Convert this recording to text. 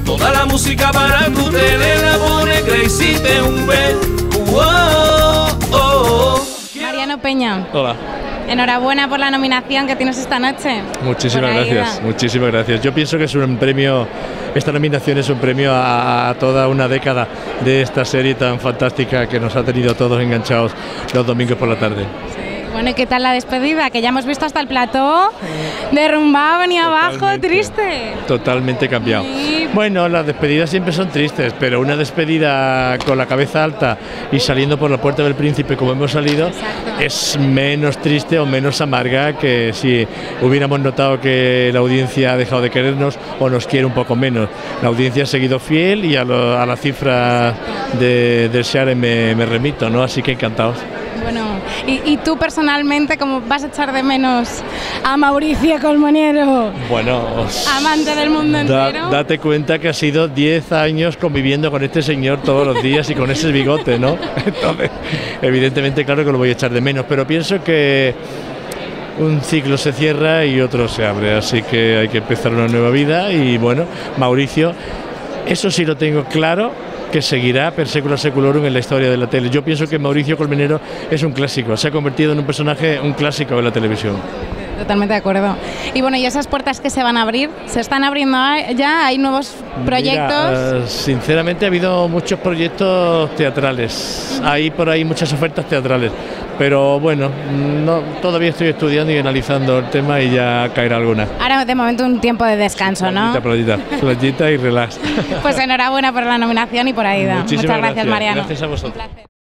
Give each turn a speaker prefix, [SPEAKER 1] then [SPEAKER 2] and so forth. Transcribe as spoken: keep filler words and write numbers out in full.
[SPEAKER 1] Toda la música para tu tele la pone Crazy T V. Oh, oh, oh.
[SPEAKER 2] Mariano Peña.
[SPEAKER 3] Hola.
[SPEAKER 2] Enhorabuena por la nominación que tienes esta noche.
[SPEAKER 3] Muchísimas gracias, muchísimas gracias. Yo pienso que es un premio, esta nominación es un premio a, a toda una década de esta serie tan fantástica que nos ha tenido todos enganchados los domingos por la tarde.
[SPEAKER 2] Bueno, ¿y qué tal la despedida? Que ya hemos visto hasta el plató derrumbado, venía abajo, triste.
[SPEAKER 3] Totalmente cambiado.
[SPEAKER 2] Sí.
[SPEAKER 3] Bueno, las despedidas siempre son tristes, pero una despedida con la cabeza alta y saliendo por la puerta del Príncipe como hemos salido, exacto, es menos triste o menos amarga que si hubiéramos notado que la audiencia ha dejado de querernos o nos quiere un poco menos. La audiencia ha seguido fiel y a, lo, a la cifra de, del share me, me remito, ¿no? Así que encantados.
[SPEAKER 2] Bueno, y, y tú personalmente, ¿cómo vas a echar de menos a Mauricio Colmenero?
[SPEAKER 3] Bueno, os
[SPEAKER 2] amante del mundo
[SPEAKER 3] da,
[SPEAKER 2] entero.
[SPEAKER 3] Date cuenta que ha sido diez años conviviendo con este señor todos los días y con ese bigote, ¿no? Entonces, evidentemente, claro que lo voy a echar de menos, pero pienso que un ciclo se cierra y otro se abre, así que hay que empezar una nueva vida y bueno, Mauricio, eso sí lo tengo claro, que seguirá per secula seculorum en la historia de la tele. Yo pienso que Mauricio Colmenero es un clásico, se ha convertido en un personaje, un clásico de la televisión.
[SPEAKER 2] Totalmente de acuerdo. Y bueno, ¿y esas puertas que se van a abrir? ¿Se están abriendo ya? ¿Hay nuevos proyectos?
[SPEAKER 3] Mira, uh, sinceramente ha habido muchos proyectos teatrales, uh-huh. Hay por ahí muchas ofertas teatrales, pero bueno, no, todavía estoy estudiando y analizando el tema y ya caerá alguna.
[SPEAKER 2] Ahora de momento un tiempo de descanso, ¿no?
[SPEAKER 3] Playita, playita, playita y relax.
[SPEAKER 2] Pues enhorabuena por la nominación y por Aida.
[SPEAKER 3] Muchísimas
[SPEAKER 2] Muchas gracias,
[SPEAKER 3] gracias,
[SPEAKER 2] Mariano.
[SPEAKER 3] Gracias a vosotros.